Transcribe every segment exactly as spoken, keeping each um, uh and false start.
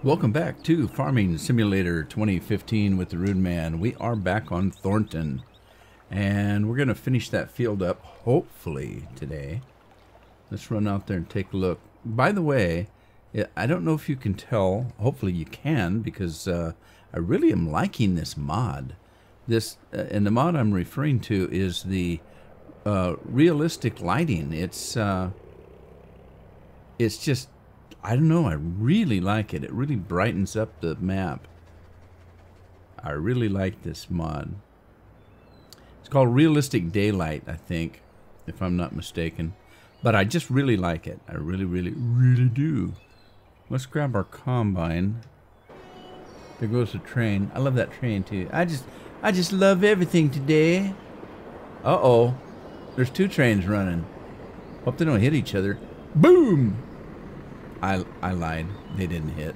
Welcome back to Farming Simulator twenty fifteen with the Rude Man. We are back on Thornton, and we're going to finish that field up, hopefully, today. Let's run out there and take a look. By the way, I don't know if you can tell. Hopefully you can, because uh, I really am liking this mod. This, uh, and the mod I'm referring to is the uh, realistic lighting. It's, uh, it's just... I don't know, I really like it. It really brightens up the map. I really like this mod. It's called Realistic Daylight, I think, if I'm not mistaken. But I just really like it. I really, really, really do. Let's grab our combine. There goes the train. I love that train too. I just, I just love everything today. Uh-oh. There's two trains running. Hope they don't hit each other. Boom! I, I lied. They didn't hit.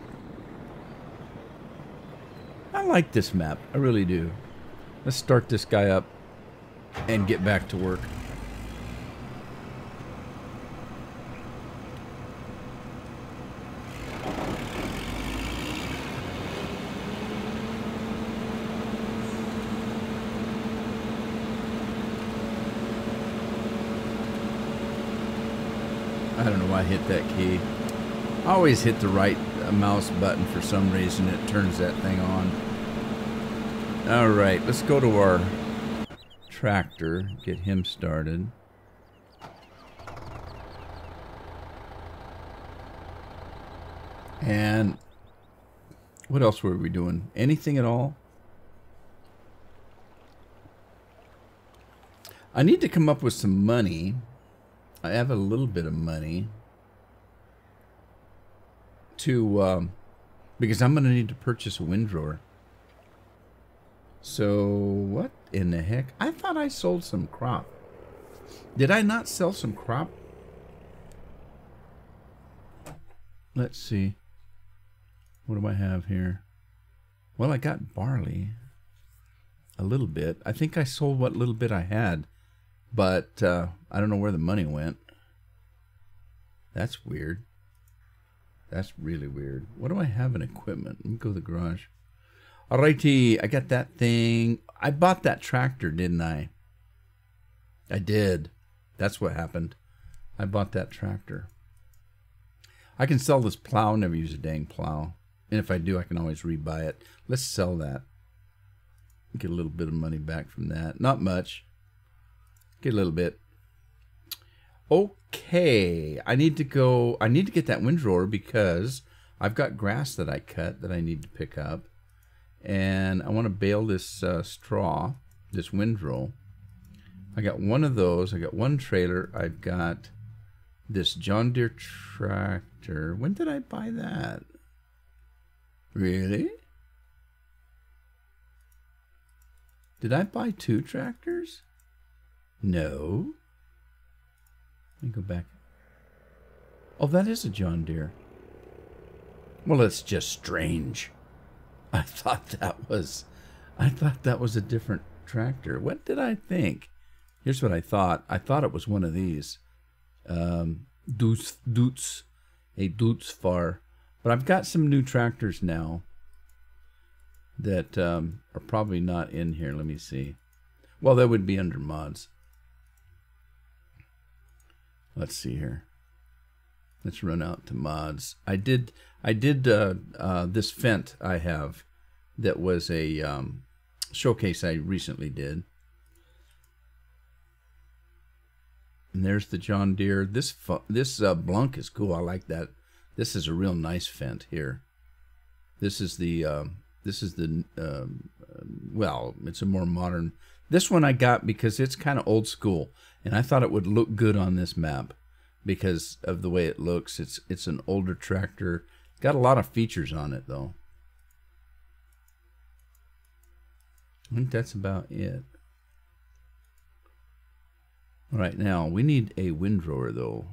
I like this map. I really do. Let's start this guy up and get back to work. I don't know why I hit that key. I always hit the right mouse button for some reason. It turns that thing on. Alright, let's go to our tractor. Get him started. And what else were we doing? Anything at all? I need to come up with some money. I have a little bit of money. To, um, because I'm going to need to purchase a windrower. So, what in the heck? I thought I sold some crop. Did I not sell some crop? Let's see. What do I have here? Well, I got barley. A little bit. I think I sold what little bit I had. But, uh, I don't know where the money went. That's weird. That's really weird. What do I have in equipment? Let me go to the garage. Alrighty, I got that thing. I bought that tractor, didn't I? I did. That's what happened. I bought that tractor. I can sell this plow. Never use a dang plow. And if I do, I can always rebuy it. Let's sell that. Get a little bit of money back from that. Not much. Get a little bit. Okay, I need to go, I need to get that windrower because I've got grass that I cut that I need to pick up. And I want to bale this uh, straw, this windrow. I got one of those, I got one trailer, I've got this John Deere tractor. When did I buy that? Really? Did I buy two tractors? No. Let me go back. Oh, that is a John Deere. Well, it's just strange. I thought that was, I thought that was a different tractor. What did I think? Here's what I thought. I thought it was one of these. Um, Doots, Doots, a Doots Far. But I've got some new tractors now that um, are probably not in here. Let me see. Well, that would be under mods. Let's see here. Let's run out to mods. I did, I did uh, uh, this Fendt I have that was a um, showcase I recently did. And there's the John Deere. This this uh, Blunk is cool. I like that. This is a real nice Fendt here. This is the uh, this is the um, well, it's a more modern. This one I got because it's kind of old school, and I thought it would look good on this map because of the way it looks. It's it's an older tractor. Got a lot of features on it though. I think that's about it. All right, now we need a windrower though.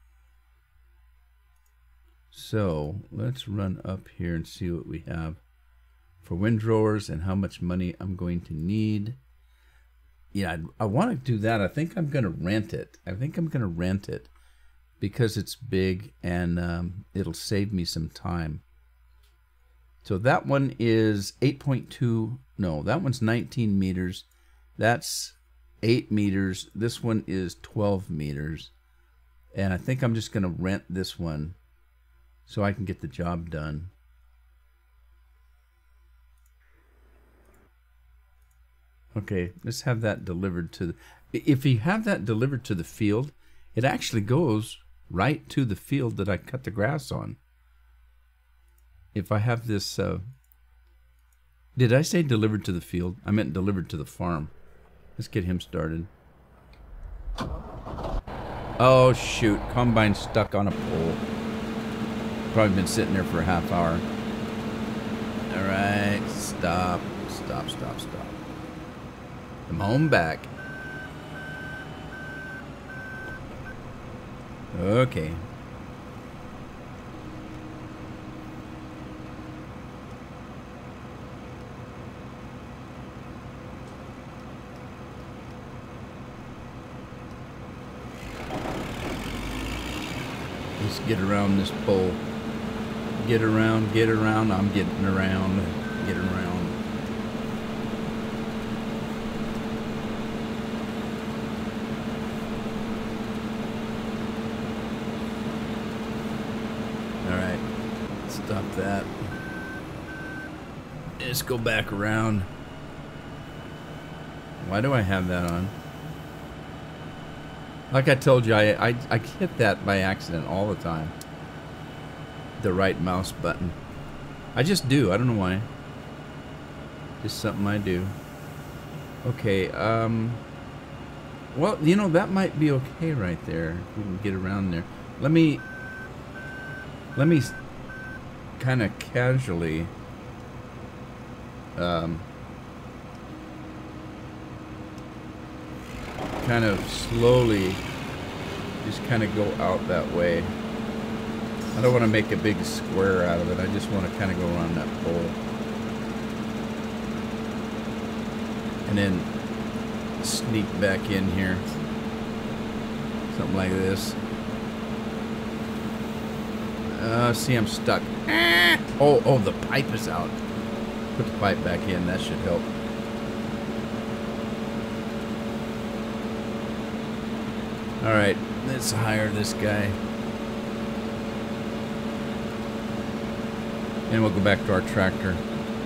So let's run up here and see what we have for windrowers and how much money I'm going to need. Yeah, I, I want to do that. I think I'm going to rent it. I think I'm going to rent it because it's big and um, it'll save me some time. So that one is eight point two. No, that one's nineteen meters. That's eight meters. This one is twelve meters. And I think I'm just going to rent this one so I can get the job done. Okay, let's have that delivered to the... If you have that delivered to the field, it actually goes right to the field that I cut the grass on. If I have this... Uh, did I say delivered to the field? I meant delivered to the farm. Let's get him started. Oh, shoot. Combine stuck on a pole. Probably been sitting there for a half hour. All right. Stop. Stop, stop, stop. Come home back. Okay. Let's get around this pole. Get around, get around. I'm getting around. Get around. Alright. Stop that. Let's go back around. Why do I have that on? Like I told you, I, I, I hit that by accident all the time. The right mouse button. I just do. I don't know why. Just something I do. Okay. Um. Well, you know, that might be okay right there. We can get around there. Let me... Let me kind of casually... Um... kind of slowly just kind of go out that way. I don't want to make a big square out of it. I just want to kind of go around that pole. And then sneak back in here. Something like this. Uh, see, I'm stuck. Oh, oh, the pipe is out. Put the pipe back in. That should help. Alright, let's hire this guy. And we'll go back to our tractor.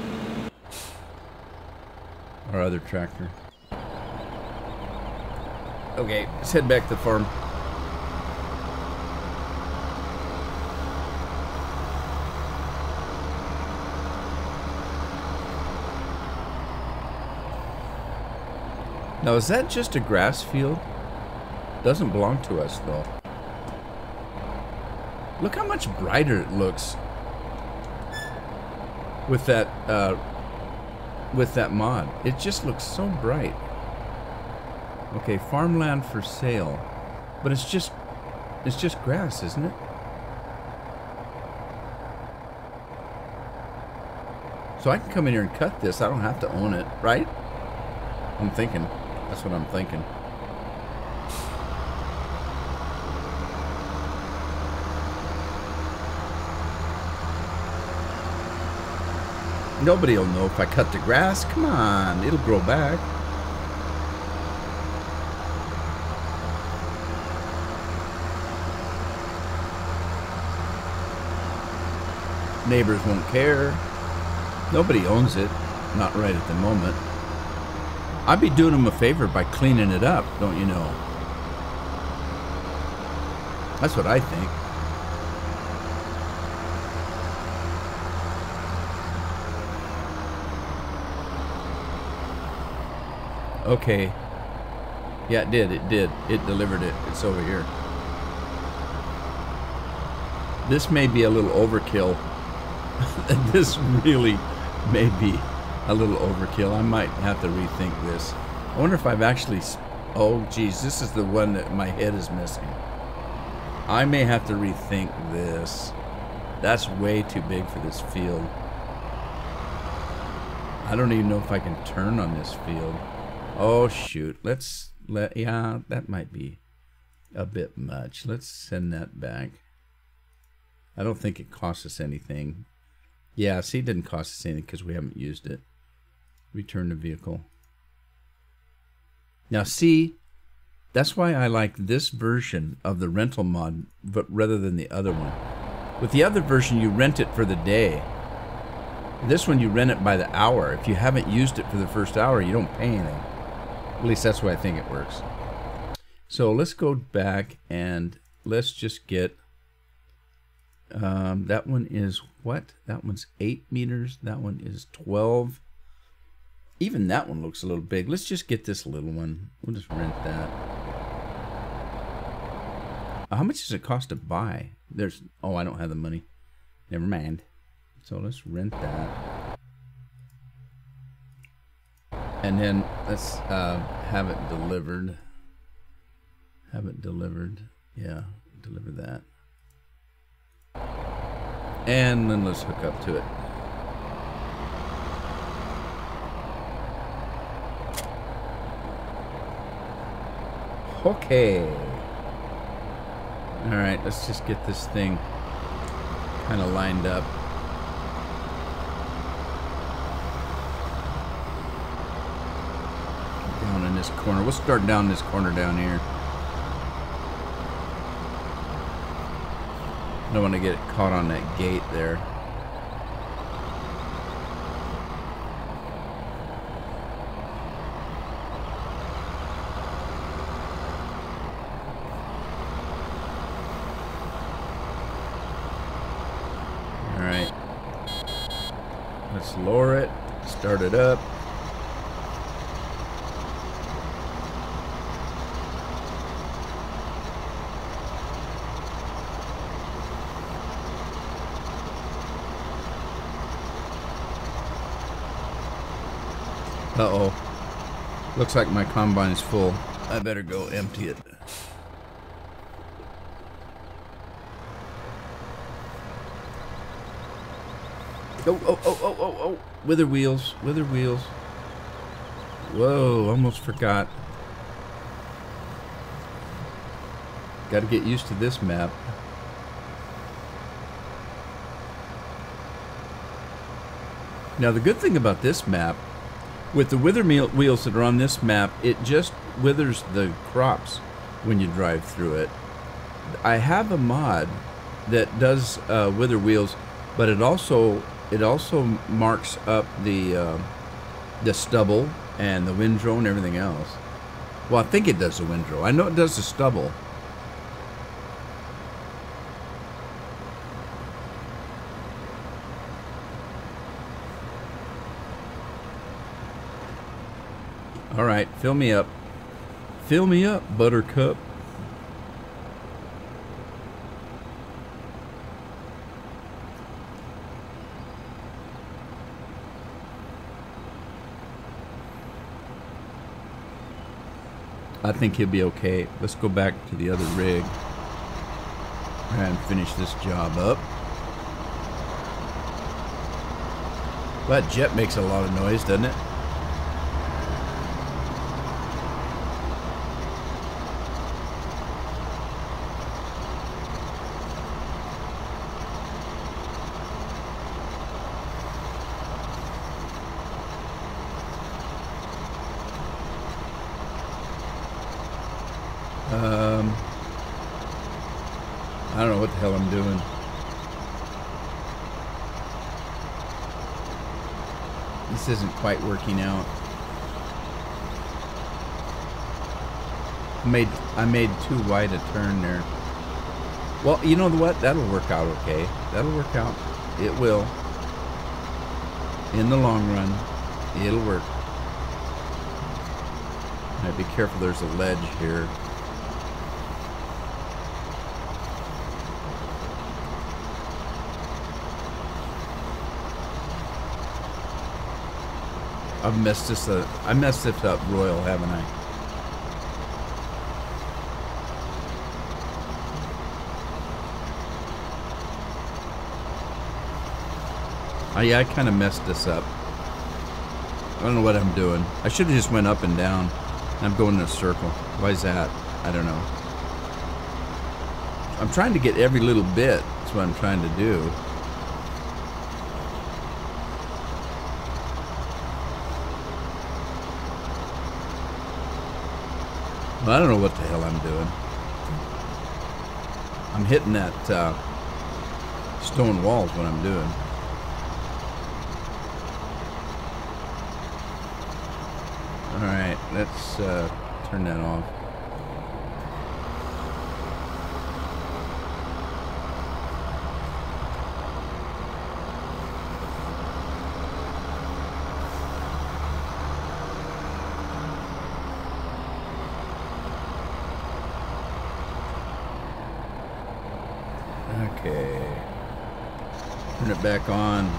Our other tractor. Okay, let's head back to the farm. Now, is that just a grass field? Doesn't belong to us, though. Look how much brighter it looks with that uh, with that mod. It just looks so bright. Okay, farmland for sale, but it's just it's just grass, isn't it? So I can come in here and cut this. I don't have to own it, right? I'm thinking. That's what I'm thinking. Nobody will know if I cut the grass. Come on, it'll grow back. Neighbors won't care. Nobody owns it. Not right at the moment. I'd be doing them a favor by cleaning it up, don't you know? That's what I think. Okay. Yeah, it did. It did. It delivered it. It's over here. This may be a little overkill. This really may be a little overkill. I might have to rethink this. I wonder if I've actually... Oh, geez. This is the one that my head is missing. I may have to rethink this. That's way too big for this field. I don't even know if I can turn on this field. Oh, shoot. Let's let, yeah, that might be a bit much. Let's send that back. I don't think it costs us anything. Yeah, see, it didn't cost us anything because we haven't used it. Return the vehicle. Now, see, that's why I like this version of the rental mod, but rather than the other one. With the other version, you rent it for the day. This one, you rent it by the hour. If you haven't used it for the first hour, you don't pay anything. At least that's the way I think it works. So let's go back and let's just get... Um, that one is what? That one's eight meters. That one is twelve. Even that one looks a little big. Let's just get this little one. We'll just rent that. Uh, how much does it cost to buy? There's... Oh, I don't have the money. Never mind. So let's rent that. And then let's uh, have it delivered. Have it delivered. Yeah, deliver that. And then let's hook up to it. Okay. All right, let's just get this thing kind of lined up. Down in this corner. We'll start down this corner down here. Don't want to get it caught on that gate there. All right. Let's lower it. Start it up. Uh-oh. Looks like my combine is full. I better go empty it. Oh, oh, oh, oh, oh, oh. Wither wheels. Wither wheels. Whoa, almost forgot. Got to get used to this map. Now, the good thing about this map, with the wither wheels that are on this map, it just withers the crops when you drive through it. I have a mod that does uh, wither wheels, but it also it also marks up the uh, the stubble and the windrow and everything else. Well, I think it does the windrow. I know it does the stubble. All right, fill me up. Fill me up, Buttercup. I think he'll be okay. Let's go back to the other rig and finish this job up. That jet makes a lot of noise, doesn't it? Um, I don't know what the hell I'm doing. This isn't quite working out. I made I made too wide a turn there. Well, you know what? That'll work out okay. That'll work out. It will. In the long run, it'll work. Now be careful, there's a ledge here. I've messed this up. I messed this up royal, haven't I? Oh, yeah, I kind of messed this up. I don't know what I'm doing. I should have just went up and down. I'm going in a circle. Why is that? I don't know. I'm trying to get every little bit. That's what I'm trying to do. Well, I don't know what the hell I'm doing. I'm hitting that uh, stone walls what I'm doing. Alright, let's uh, turn that off. Okay. Turn it back on.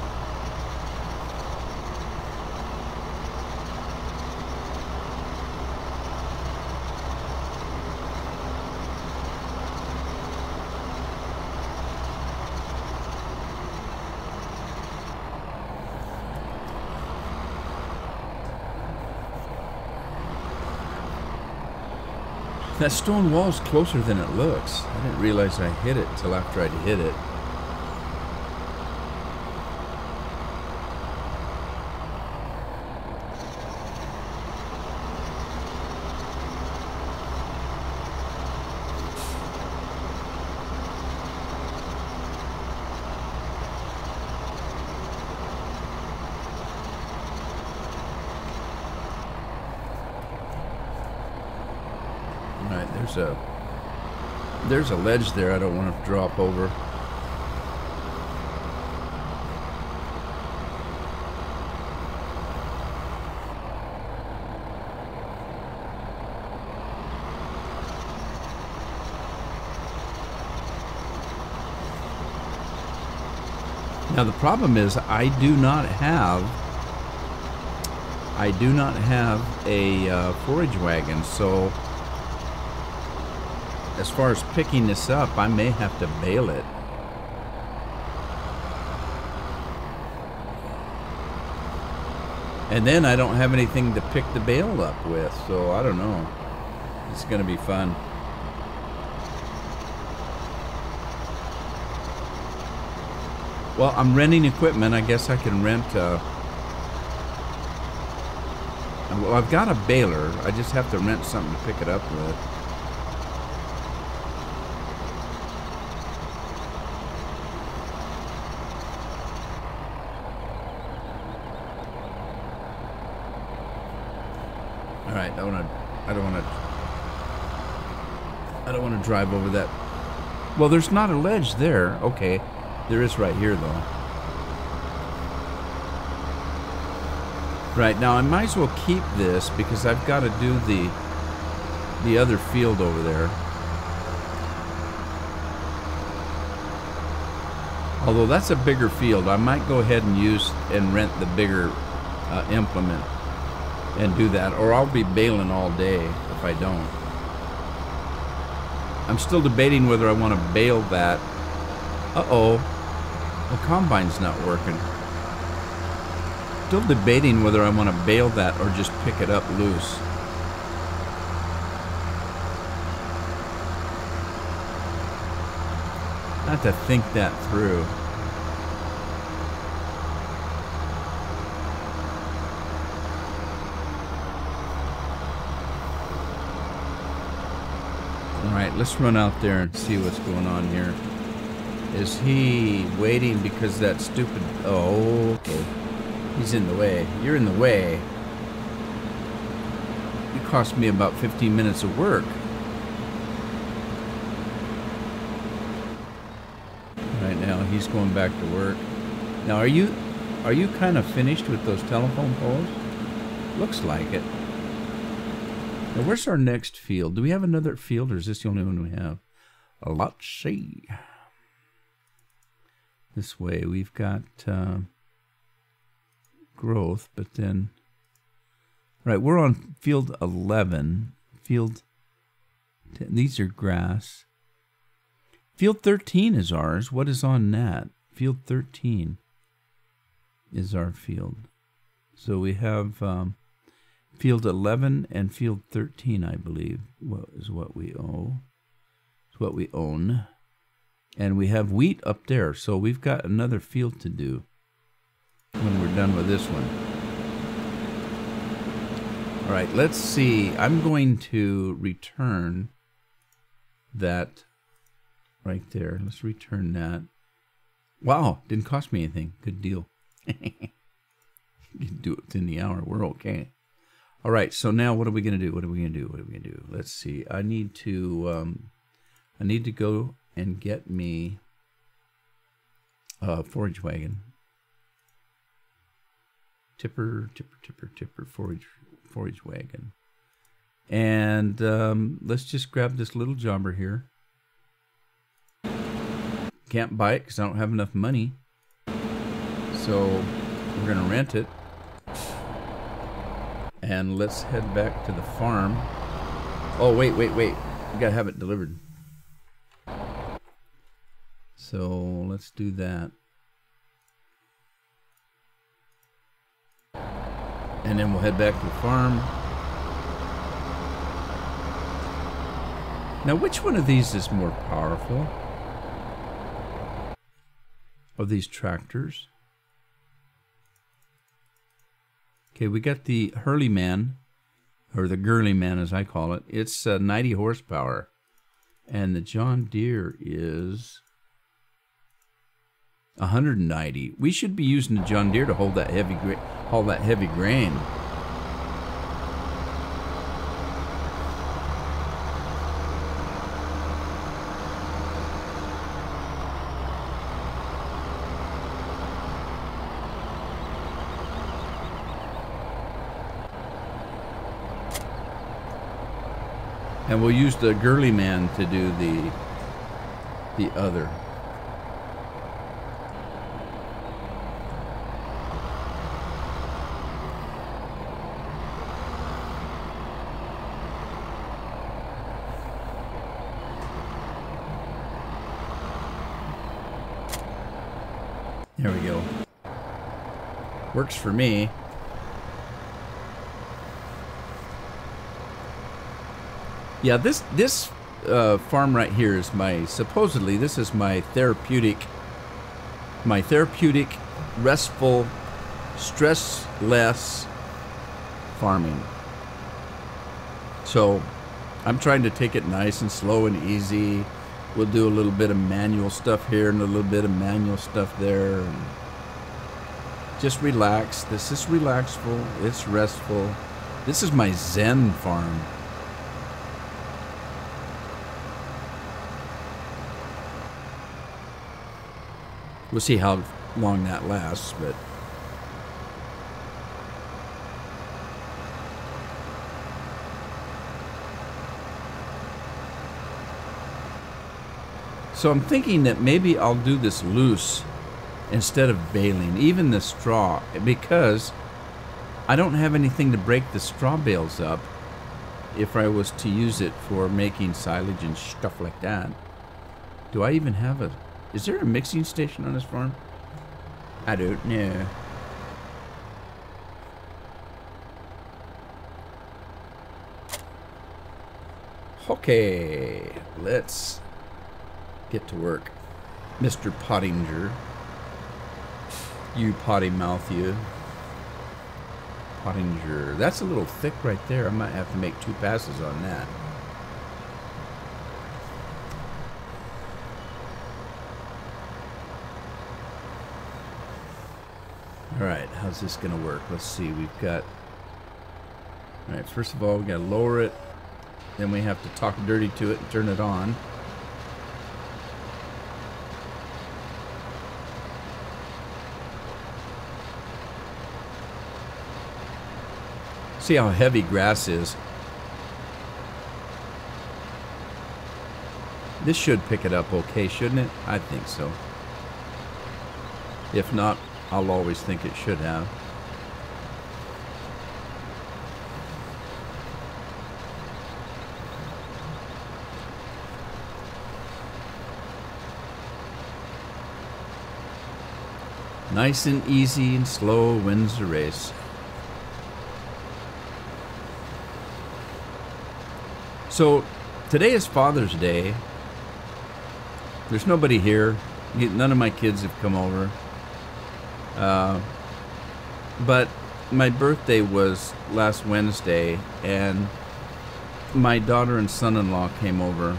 That stone wall's closer than it looks. I didn't realize I hit it till after I'd hit it. Alright, there's a there's a ledge there I don't want to drop over. Now the problem is I do not have I do not have a uh, forage wagon, so as far as picking this up, I may have to bale it. And then I don't have anything to pick the bale up with, so I don't know. It's gonna be fun. Well, I'm renting equipment. I guess I can rent uh well, I've got a baler. I just have to rent something to pick it up with. All right, I don't want to. I don't want to. I don't want to drive over that. Well, there's not a ledge there. Okay, there is right here though. Right now, I might as well keep this because I've got to do the the other field over there. Although that's a bigger field, I might go ahead and use and rent the bigger uh, implement and do that, or I'll be baling all day if I don't. I'm still debating whether I want to bale that. Uh-oh, the combine's not working. Still debating whether I want to bale that or just pick it up loose. I have to think that through. Alright, let's run out there and see what's going on here. Is he waiting because that stupid... Oh, okay. He's in the way. You're in the way. You cost me about fifteen minutes of work. Right now, he's going back to work. Now, are you are you kind of finished with those telephone poles? Looks like it. Now, where's our next field? Do we have another field, or is this the only one we have? Uh, let's see. This way, we've got uh, growth, but then... Right, we're on field eleven. Field... ten, these are grass. Field thirteen is ours. What is on that? Field thirteen is our field. So we have... Um, Field eleven and Field thirteen, I believe, what is what we owe. It's what we own. And we have wheat up there, so we've got another field to do when we're done with this one. All right, let's see. I'm going to return that right there. Let's return that. Wow, didn't cost me anything. Good deal. You can do it within the hour. We're okay. All right, so now what are we going to do? What are we going to do? What are we going to do? Let's see. I need to um, I need to go and get me a forage wagon. Tipper, tipper, tipper, tipper, forage, forage wagon. And um, let's just grab this little jobber here. Can't buy it because I don't have enough money. So we're going to rent it. And let's head back to the farm. Oh, wait, wait, wait. We got to have it delivered. So let's do that. And then we'll head back to the farm. Now, which one of these is more powerful? Of these tractors? Okay, we got the Hurley Man, or the Gurley Man as I call it. It's uh, ninety horsepower. And the John Deere is one hundred ninety. We should be using the John Deere to hold that heavy gra haul that heavy grain. And we'll use the Gurley Man to do the the other. There we go. Works for me. Yeah, this this uh, farm right here is my, supposedly this is my therapeutic, my therapeutic, restful, stress-less farming. So I'm trying to take it nice and slow and easy. We'll do a little bit of manual stuff here and a little bit of manual stuff there. And just relax. This is relaxful. It's restful. This is my Zen farm. We'll see how long that lasts, but so I'm thinking that maybe I'll do this loose instead of baling, even the straw, because I don't have anything to break the straw bales up if I was to use it for making silage and stuff like that. Do I even have a... Is there a mixing station on this farm? I don't know. Okay, let's get to work. Mister Pottinger. You potty mouth, you. Pottinger. That's a little thick right there. I might have to make two passes on that. Alright, how's this going to work? Let's see, we've got... Alright, first of all, we got to lower it. Then we have to talk dirty to it and turn it on. See how heavy grass is. This should pick it up okay, shouldn't it? I think so. If not, I'll always think it should have. Nice and easy and slow wins the race. So today is Father's Day. There's nobody here. None of my kids have come over. Uh, but my birthday was last Wednesday, and my daughter and son-in-law came over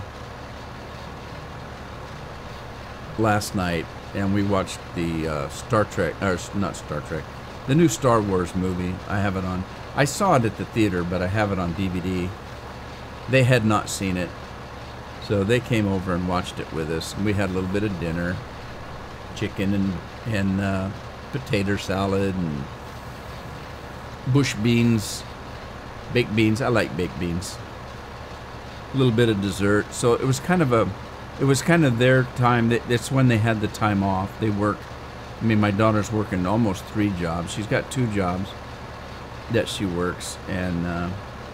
last night, and we watched the uh, Star Trek, or not Star Trek, the new Star Wars movie. I have it on. I saw it at the theater, but I have it on D V D. They had not seen it, so they came over and watched it with us. And we had a little bit of dinner, chicken and and uh, potato salad and bush beans, baked beans. I like baked beans. A little bit of dessert. So it was kind of a, it was kind of their time. That's when they had the time off. They work. I mean, my daughter's working almost three jobs. She's got two jobs that she works, and uh,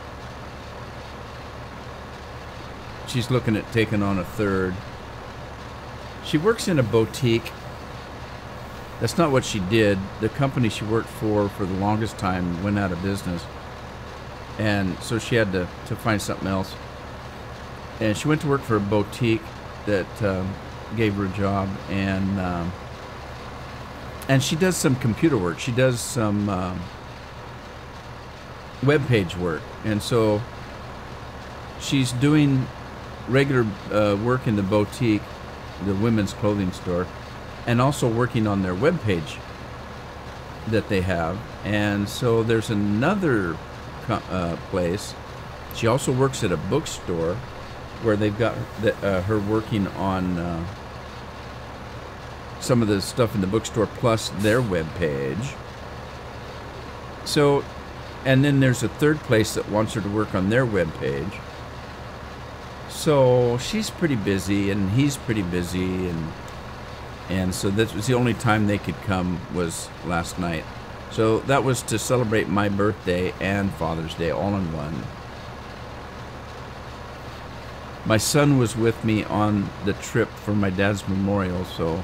she's looking at taking on a third. She works in a boutique. That's not what she did. The company she worked for for the longest time went out of business, and so she had to, to find something else. And she went to work for a boutique that um, gave her a job, and um, and she does some computer work. She does some um, web page work, and so she's doing regular uh, work in the boutique, the women's clothing store, and also working on their web page that they have. And so there's another uh, place. She also works at a bookstore where they've got the, uh, her working on uh, some of the stuff in the bookstore plus their web page. So, and then there's a third place that wants her to work on their web page. So she's pretty busy, and he's pretty busy, and and so that was the only time they could come was last night. So that was to celebrate my birthday and Father's Day all in one. My son was with me on the trip for my dad's memorial, so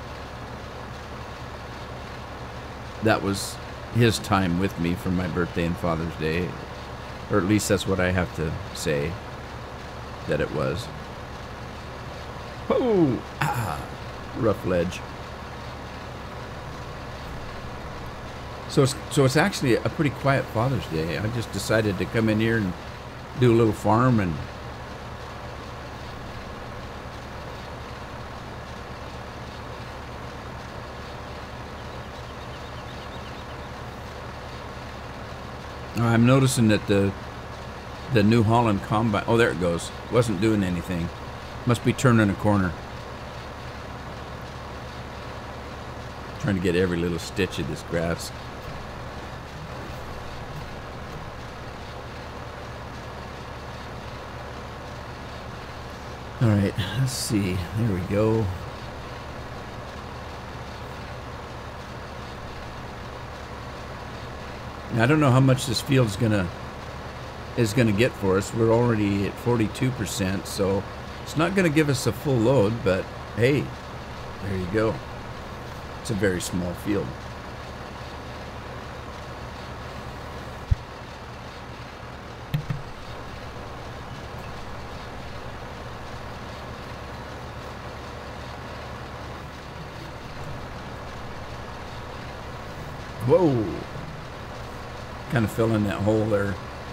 that was his time with me for my birthday and Father's Day, or at least that's what I have to say that it was. Whoa! Ah, rough ledge. So it's, so it's actually a pretty quiet Father's Day. I just decided to come in here and do a little farm, and I'm noticing that the the New Holland combine, oh there it goes, wasn't doing anything. Must be turning a corner. Trying to get every little stitch of this grass. All right, let's see. There we go. Now, I don't know how much this field's gonna is gonna get for us. We're already at forty-two percent, so it's not gonna give us a full load. But hey, there you go. It's a very small field. Whoa! Kind of fill in that hole there.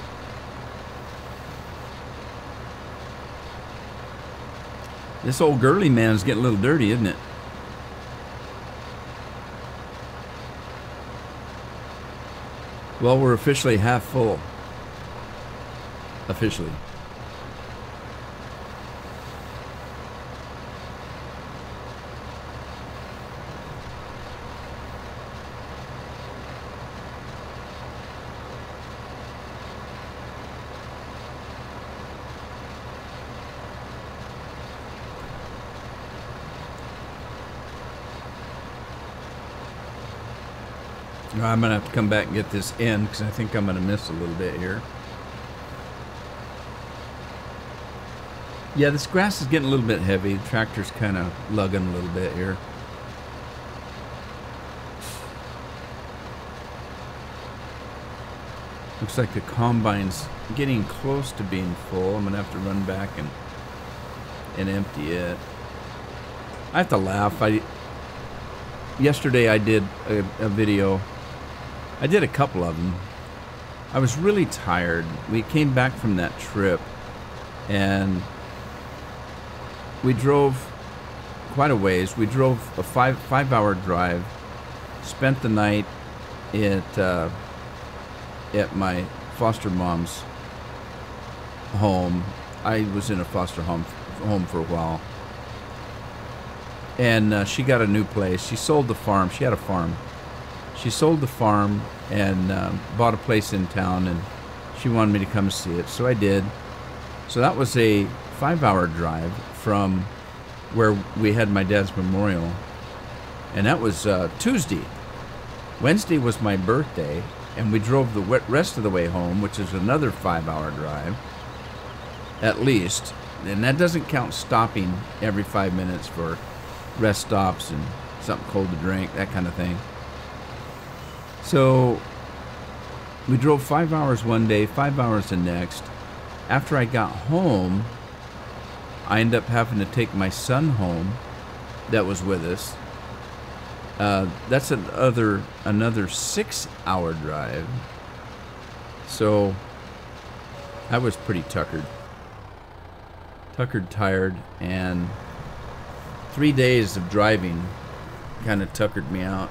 This old girly man's getting a little dirty, isn't it? Well, we're officially half full. Officially. I'm going to have to come back and get this in because I think I'm going to miss a little bit here. Yeah, this grass is getting a little bit heavy. The tractor's kind of lugging a little bit here. Looks like the combine's getting close to being full. I'm going to have to run back and, and empty it. I have to laugh. I Yesterday I did a, a video I did a couple of them. I was really tired. We came back from that trip, and we drove quite a ways. We drove a five five hour drive. Spent the night at uh, at my foster mom's home. I was in a foster home home for a while, and uh, she got a new place. She sold the farm. She had a farm. She sold the farm and uh, bought a place in town, and she wanted me to come see it, so I did. So that was a five-hour drive from where we had my dad's memorial, and that was uh, Tuesday. Wednesday was my birthday, and we drove the rest of the way home, which is another five-hour drive, at least. And that doesn't count stopping every five minutes for rest stops and something cold to drink, that kind of thing. So we drove five hours one day, five hours the next. After I got home, I ended up having to take my son home that was with us. Uh, that's another, another six-hour drive. So I was pretty tuckered. Tuckered, tired, and three days of driving kind of tuckered me out.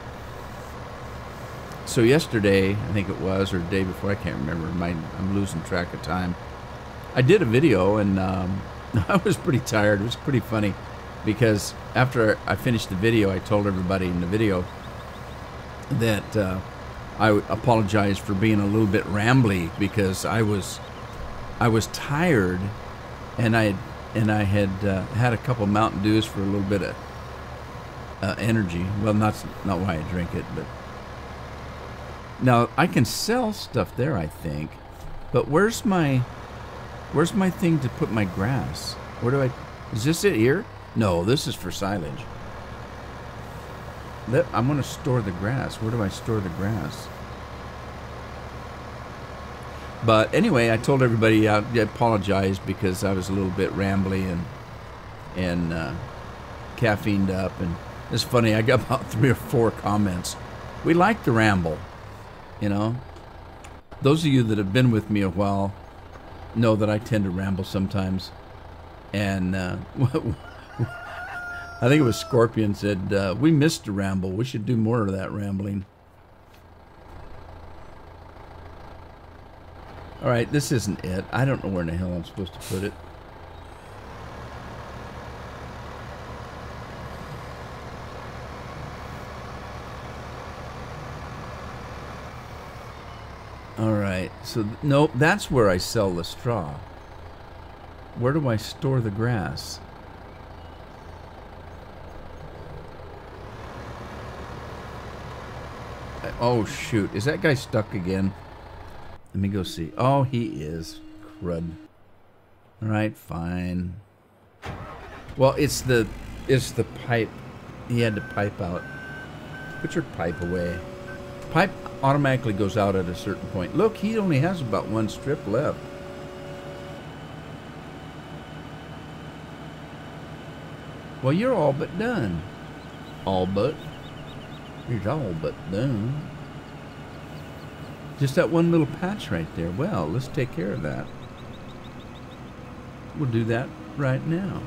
So yesterday, I think it was, or the day before, I can't remember. My, I'm losing track of time. I did a video, and um, I was pretty tired. It was pretty funny, because after I finished the video, I told everybody in the video that uh, I apologized for being a little bit rambly, because I was, I was tired, and I and I had uh, had a couple Mountain Dews for a little bit of uh, energy. Well, not not why I drink it, but. Now, I can sell stuff there, I think, but where's my, where's my thing to put my grass? Where do I, is this it here? No, this is for silage. Let, I'm going to store the grass. Where do I store the grass? But anyway, I told everybody I apologized because I was a little bit rambly and, and uh, caffeined up. And it's funny, I got about three or four comments. We like the ramble. You know, those of you that have been with me a while know that I tend to ramble sometimes. And uh, I think it was Scorpion said, uh, we missed the ramble. We should do more of that rambling. All right, this isn't it. I don't know where in the hell I'm supposed to put it. Alright, so no, that's where I sell the straw. Where do I store the grass? Oh shoot, is that guy stuck again? Let me go see. Oh, he is. Crud. Alright, fine. Well, it's the it's the pipe. He had to pipe out. Put your pipe away. Pipe automatically goes out at a certain point. Look, he only has about one strip left. Well, you're all but done. All but? He's all but done. Just that one little patch right there. Well, let's take care of that. We'll do that right now.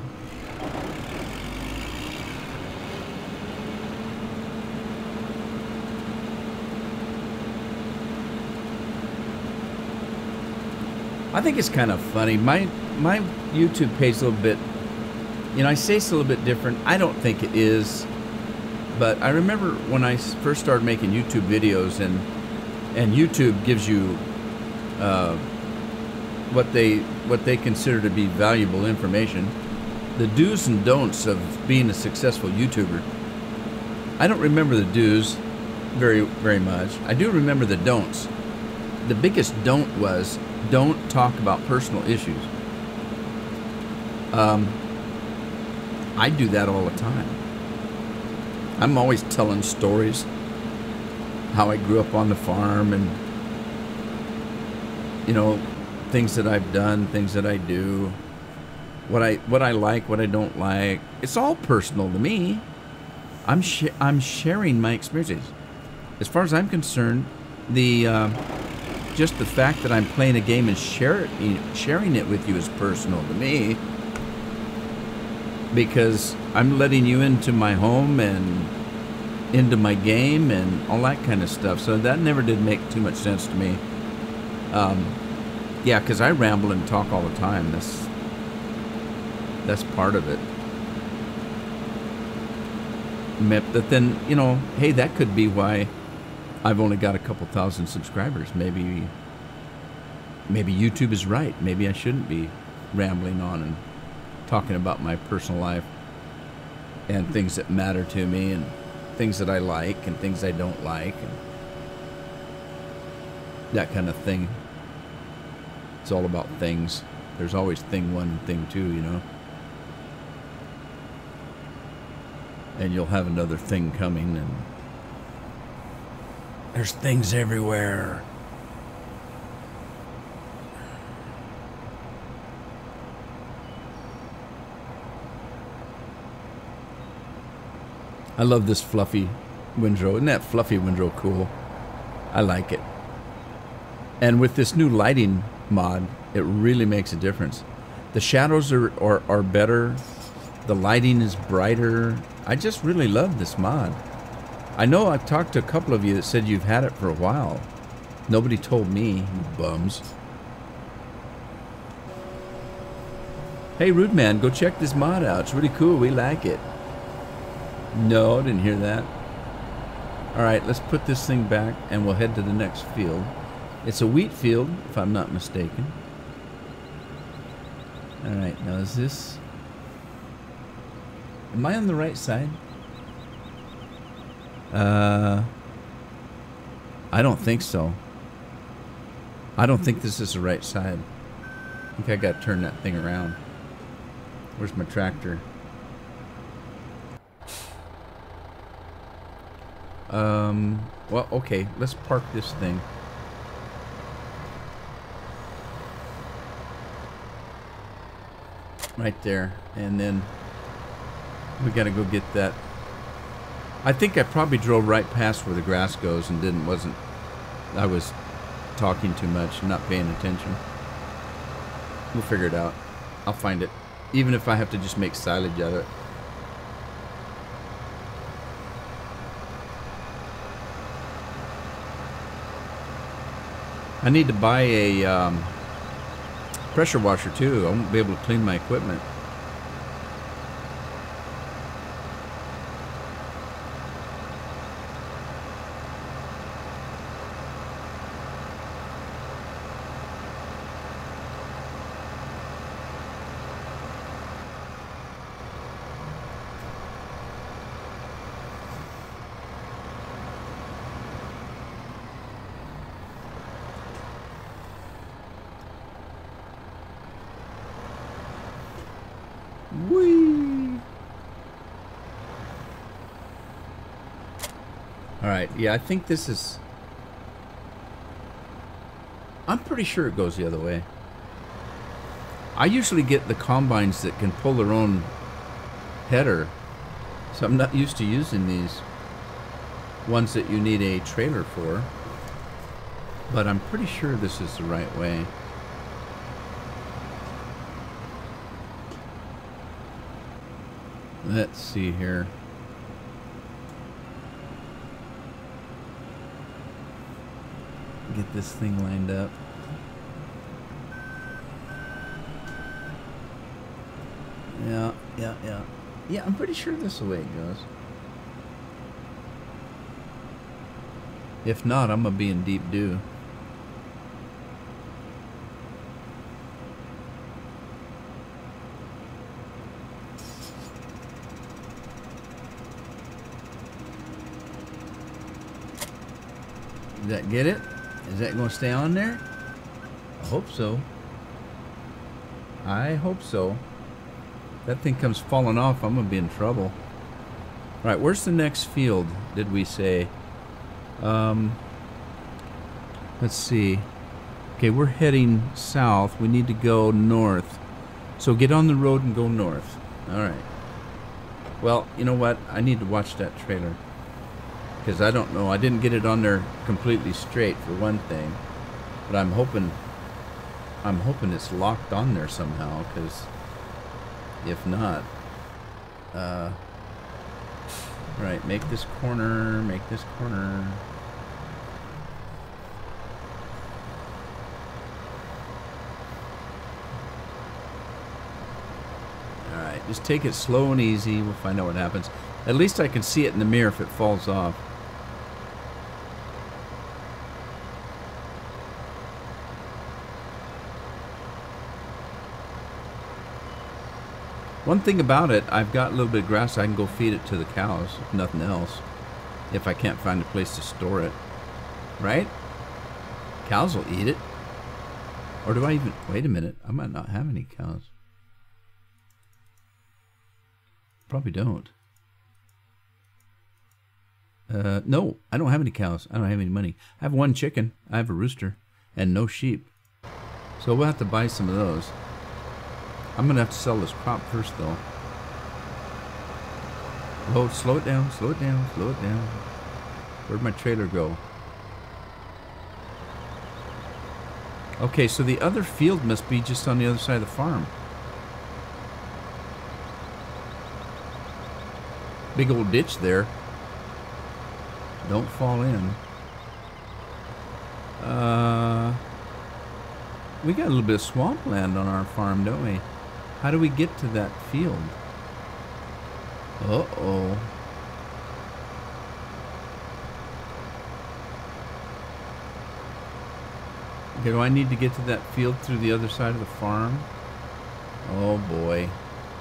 I think it's kind of funny. My my YouTube page is a little bit, you know, I say it's a little bit different. I don't think it is, but I remember when I first started making YouTube videos, and and YouTube gives you uh, what they what they consider to be valuable information, the do's and don'ts of being a successful YouTuber. I don't remember the do's very very much. I do remember the don'ts. The biggest don't was, don't talk about personal issues. Um, I do that all the time. I'm always telling stories, how I grew up on the farm, and you know, things that I've done, things that I do, what I what I like, what I don't like. It's all personal to me. I'm sh I'm sharing my experiences. as far as I'm concerned, the uh, just the fact that I'm playing a game and share it, sharing it with you is personal to me, because I'm letting you into my home and into my game and all that kind of stuff. So that never did make too much sense to me. Um, yeah, because I ramble and talk all the time. That's that's part of it. But then, you know, hey, that could be why I've only got a couple thousand subscribers. Maybe, maybe YouTube is right. Maybe I shouldn't be rambling on and talking about my personal life and things that matter to me and things that I like and things I don't like and that kind of thing. It's all about things. There's always thing one and thing two, you know. And you'll have another thing coming, and there's things everywhere. I love this fluffy windrow. Isn't that fluffy windrow cool? I like it. And with this new lighting mod, it really makes a difference. The shadows are, are, are better. The lighting is brighter. I just really love this mod. I know I've talked to a couple of you that said you've had it for a while. Nobody told me, you bums. Hey, Rude Man, go check this mod out. It's really cool. We like it. No, I didn't hear that. Alright, let's put this thing back and we'll head to the next field. It's a wheat field, if I'm not mistaken. Alright, now is this... Am I on the right side? Uh, I don't think so. I don't think this is the right side. I think I got to turn that thing around. Where's my tractor? Um, well, okay. Let's park this thing. Right there. And then... we gotta go get that. I think I probably drove right past where the grass goes and didn't, wasn't, I was talking too much, not paying attention. We'll figure it out. I'll find it. Even if I have to just make silage out of it. I need to buy a um, pressure washer too. I won't be able to clean my equipment. Whee! Alright, yeah, I think this is... I'm pretty sure it goes the other way. I usually get the combines that can pull their own header, so I'm not used to using these ones that you need a trailer for. But I'm pretty sure this is the right way. Let's see here. Get this thing lined up. Yeah, yeah, yeah. Yeah, I'm pretty sure this is the way it goes. If not, I'm gonna be in deep doo. Does that get it? Is that going to stay on there? I hope so. I hope so. That thing comes falling off, I'm going to be in trouble. Alright, where's the next field, did we say? Um, let's see. Okay, we're heading south. We need to go north. So get on the road and go north. Alright. Well, you know what? I need to watch that trailer. because I don't know. I didn't get it on there completely straight for one thing, but I'm hoping I'm hoping it's locked on there somehow, because if not, uh, right, make this corner, make this corner. Alright, just take it slow and easy. We'll find out what happens. At least I can see it in the mirror if it falls off. One thing about it, I've got a little bit of grass. I can go feed it to the cows, if nothing else. If I can't find a place to store it. Right? Cows will eat it. Or do I even... Wait a minute. I might not have any cows. Probably don't. Uh, no, I don't have any cows. I don't have any money. I have one chicken. I have a rooster. And no sheep. So we'll have to buy some of those. I'm going to have to sell this crop first, though. Oh, slow it down, slow it down, slow it down. Where'd my trailer go? Okay, so the other field must be just on the other side of the farm. Big old ditch there. Don't fall in. Uh, we got a little bit of swampland on our farm, don't we? How do we get to that field? Uh-oh. Okay, do I need to get to that field through the other side of the farm? Oh boy.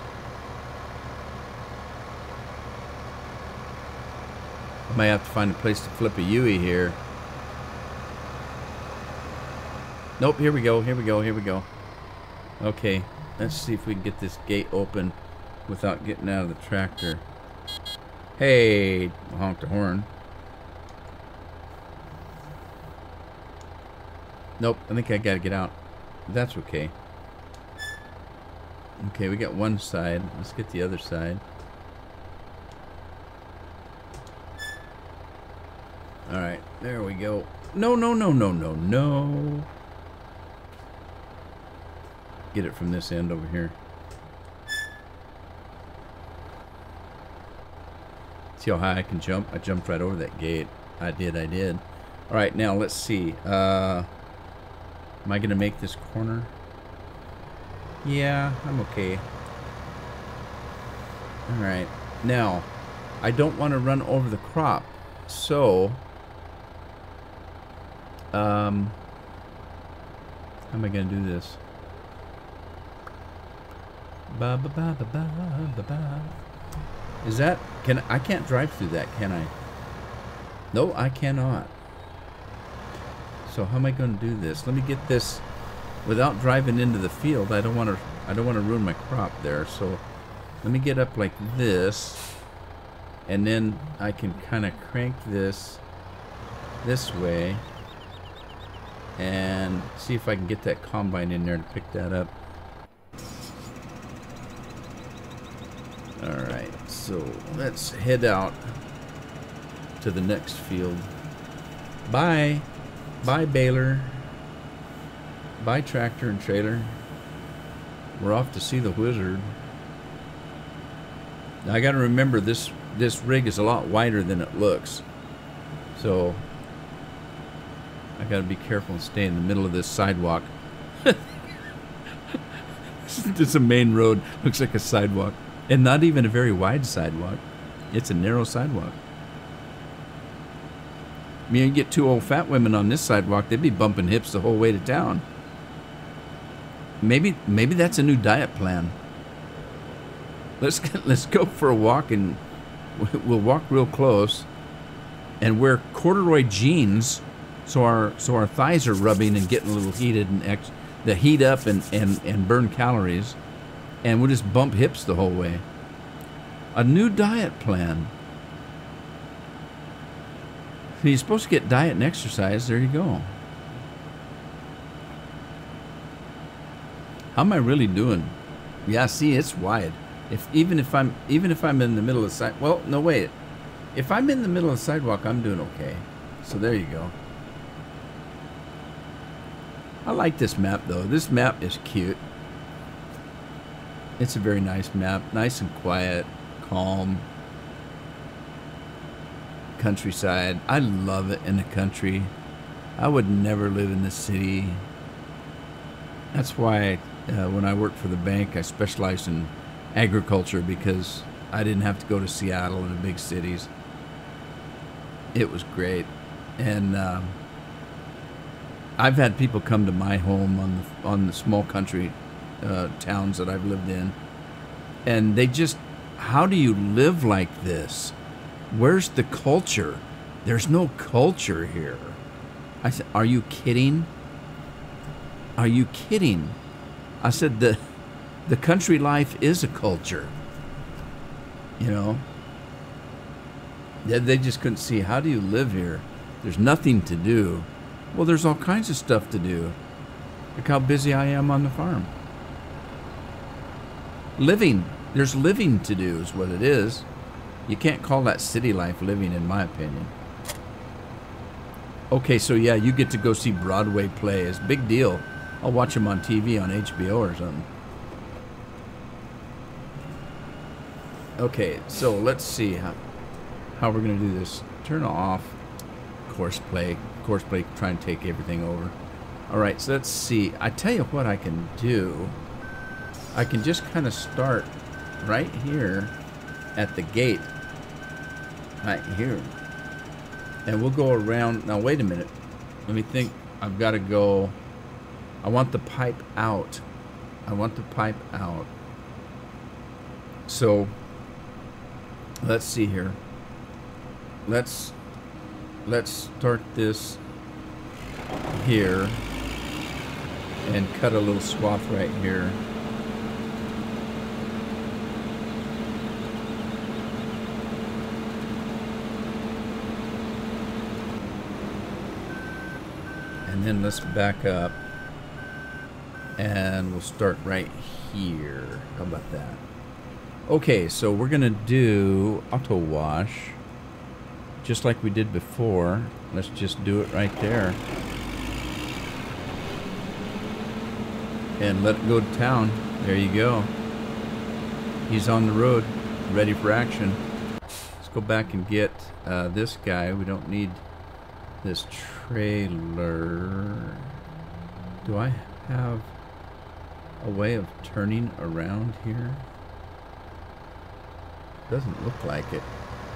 I might have to find a place to flip a Yui here. Nope, here we go, here we go, here we go. Okay, let's see if we can get this gate open without getting out of the tractor. Hey, honk the horn. Nope, I think I gotta get out. That's okay. Okay, we got one side. Let's get the other side. Alright, there we go. No, no, no, no, no, no. Get it from this end over here. See how high I can jump? I jumped right over that gate. I did, I did. Alright, now let's see. Uh, am I going to make this corner? Yeah, I'm okay. Alright, now, I don't want to run over the crop. So, um, how am I going to do this? Ba ba ba ba ba ba ba. Is that, can I can't drive through that, can I? No, I cannot. So how am I going to do this? Let me get this without driving into the field. I don't want to I don't want to ruin my crop there. So let me get up like this, and then I can kind of crank this this way and see if I can get that combine in there to pick that up. Alright, so let's head out to the next field. Bye. Bye, baler. Bye, tractor and trailer. We're off to see the wizard. Now, I gotta remember this this rig is a lot wider than it looks. So I gotta be careful and stay in the middle of this sidewalk. It's a main road. Looks like a sidewalk. And not even a very wide sidewalk. It's a narrow sidewalk. I mean, you get two old fat women on this sidewalk, they'd be bumping hips the whole way to town. Maybe, maybe that's a new diet plan. Let's let's go for a walk, and we'll walk real close, and wear corduroy jeans, so our so our thighs are rubbing and getting a little heated, and ex, the heat up and and and burn calories. And we'll just bump hips the whole way. A new diet plan. You're supposed to get diet and exercise. There you go. How am I really doing? Yeah, see, it's wide. If even if I'm even if I'm in the middle of the side. Well, no wait. If I'm in the middle of the sidewalk, I'm doing okay. So there you go. I like this map though. This map is cute. It's a very nice map. Nice and quiet, calm. Countryside. I love it in the country. I would never live in the city. That's why uh, when I worked for the bank, I specialized in agriculture because I didn't have to go to Seattle and the big cities. It was great. And um, I've had people come to my home on the, on the small country uh, towns that I've lived in. And they just, how do you live like this? Where's the culture? There's no culture here. I said, are you kidding? Are you kidding? I said, the, the country life is a culture. You know? They just couldn't see, how do you live here? There's nothing to do. Well, there's all kinds of stuff to do. Look how busy I am on the farm. Living. There's living to do is what it is. You can't call that city life living, in my opinion. Okay, so yeah, you get to go see Broadway plays. Big deal. I'll watch them on T V on H B O or something. Okay, so let's see how, how we're going to do this. Turn off course play. Course play, try and take everything over. Alright, so let's see. I tell you what I can do. I can just kind of start right here at the gate. Right here. And we'll go around. Now, wait a minute. Let me think. I've got to go. I want the pipe out. I want the pipe out. So, let's see here. Let's, let's start this here. And cut a little swath right here. And then let's back up and we'll start right here. How about that? Okay, so we're gonna do auto wash just like we did before. Let's just do it right there and let it go to town. There you go. He's on the road, ready for action. Let's go back and get uh, this guy. We don't need this trailer. Do I have a way of turning around here? Doesn't look like it.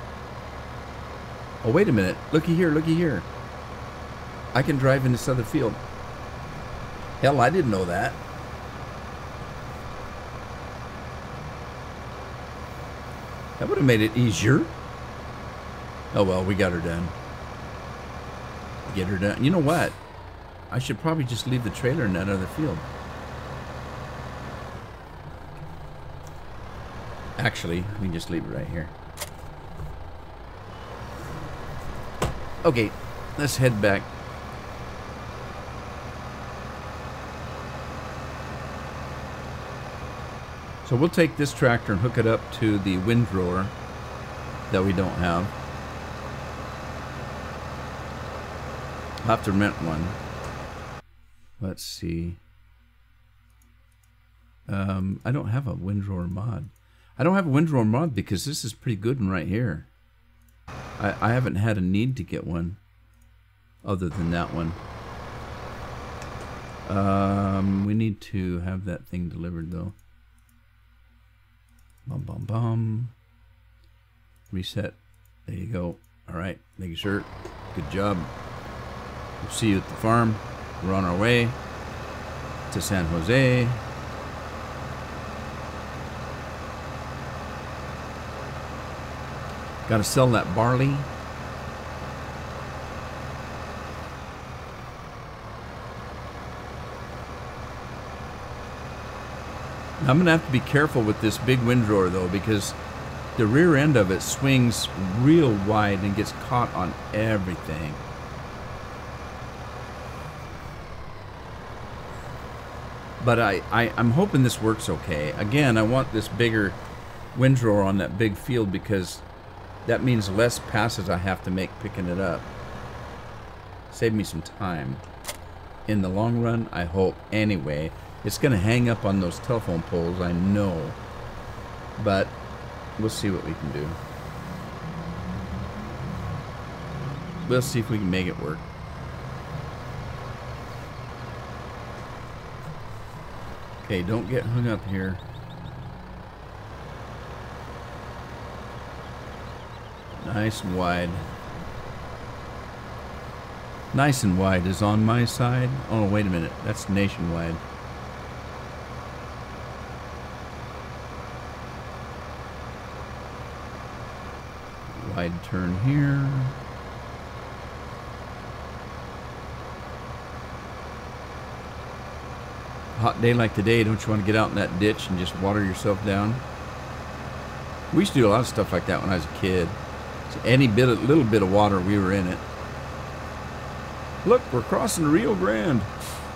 Oh, wait a minute. Looky here, looky here. I can drive in this other field. Hell, I didn't know that. That would have made it easier. Oh well, we got her done. Get her done. You know what? I should probably just leave the trailer in that other field. Actually, we can just leave it right here. Okay, let's head back. So we'll take this tractor and hook it up to the windrower that we don't have. I'll have to rent one. Let's see. Um, I don't have a windrower mod. I don't have a windrower mod because this is a pretty good one right here. I, I haven't had a need to get one other than that one. Um, we need to have that thing delivered though. Bum bum bum. Reset. There you go. Alright, making sure. Good job. We'll see you at the farm. We're on our way to San Jose. Got to sell that barley. I'm going to have to be careful with this big windrower though, because the rear end of it swings real wide and gets caught on everything. But I, I, I'm hoping this works okay. Again, I want this bigger windrower on that big field because That means less passes I have to make picking it up. Save me some time. In the long run, I hope. Anyway, it's going to hang up on those telephone poles, I know. But we'll see what we can do. We'll see if we can make it work. Okay, don't get hung up here. Nice and wide. Nice and wide is on my side. Oh, wait a minute. That's nationwide. Wide turn here. Hot day like today, don't you want to get out in that ditch and just water yourself down? We used to do a lot of stuff like that when I was a kid. So any bit of, little bit of water, we were in it. Look, we're crossing the Rio Grande.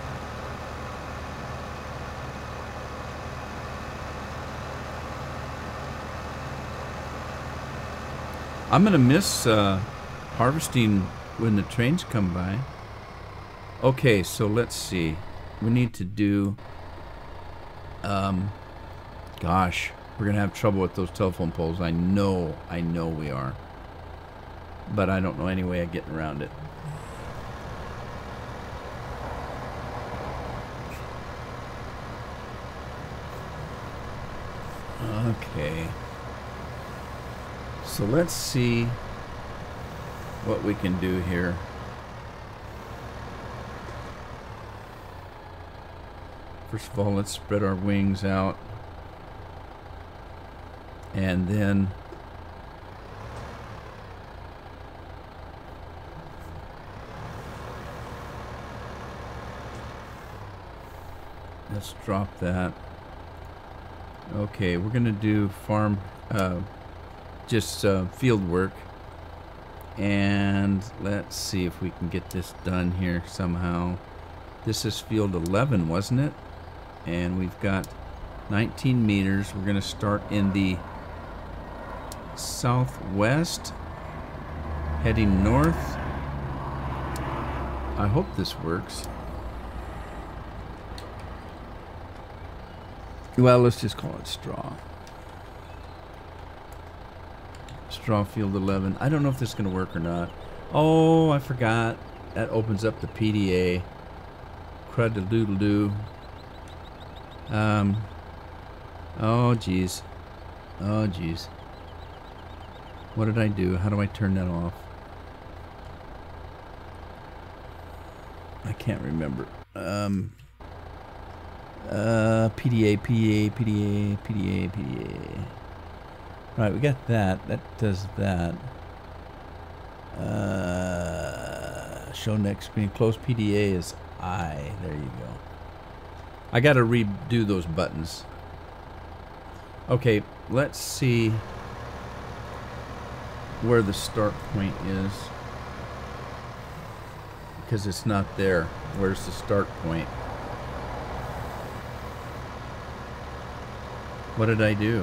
I'm gonna miss uh, harvesting when the trains come by. Okay, so let's see. We need to do, um, gosh, we're going to have trouble with those telephone poles. I know, I know we are. But I don't know any way of getting around it. Okay. So let's see what we can do here. First of all, let's spread our wings out. And then let's drop that. Okay, we're gonna do farm, uh, just uh, field work. And let's see if we can get this done here somehow. This is field eleven, wasn't it? And we've got nineteen meters. We're going to start in the southwest, heading north. I hope this works. Well, let's just call it straw. Straw field eleven. I don't know if this is going to work or not. Oh, I forgot. That opens up the P D A. Crud-a-doodle-doo. Um, oh geez. Oh geez. What did I do? How do I turn that off? I can't remember. Um, uh, P D A, P D A, P D A, P D A, P D A. Right, we got that. That does that. Uh, show next screen. Close P D A is I. There you go. I gotta redo those buttons. Okay, let's see where the start point is. Because it's not there. Where's the start point? What did I do?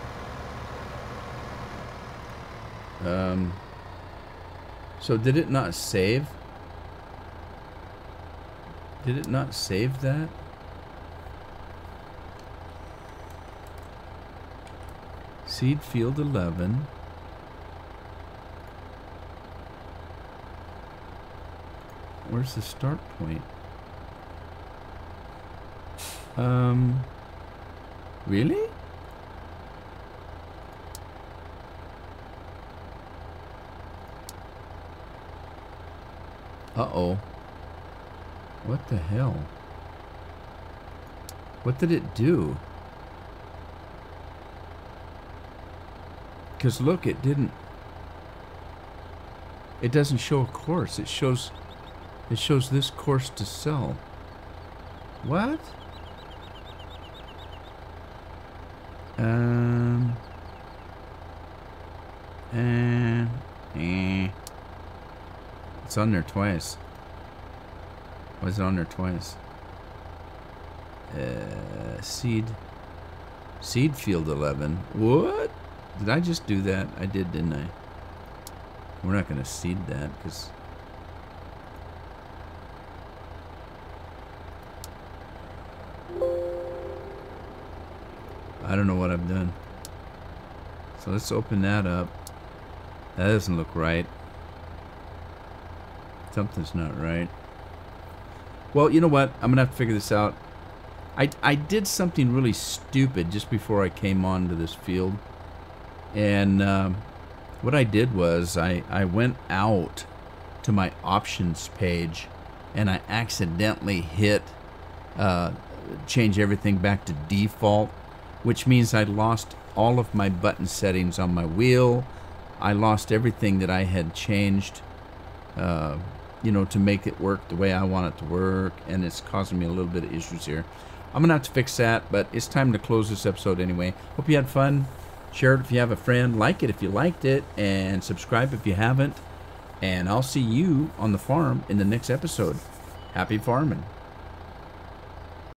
Um, so did it not save? Did it not save that? Seed field eleven. Where's the start point? Um, really? Uh-oh. What the hell? What did it do? Because look, it didn't... It doesn't show a course. It shows... It shows this course to sell. What? Um... And... Eh. It's on there twice. Why is it on there twice? Uh, seed... Seed field eleven. What? Did I just do that? I did, didn't I? We're not going to seed that because I don't know what I've done. So let's open that up. That doesn't look right. Something's not right. Well, you know what? I'm going to have to figure this out. I, I did something really stupid just before I came on to this field. And um, what I did was I, I went out to my options page and I accidentally hit uh, change everything back to default, which means I lost all of my button settings on my wheel. I lost everything that I had changed, uh, you know, to make it work the way I want it to work, and it's causing me a little bit of issues here. I'm gonna have to fix that, but it's time to close this episode anyway. Hope you had fun. Share it if you have a friend, like it if you liked it, and subscribe if you haven't. And I'll see you on the farm in the next episode. Happy farming.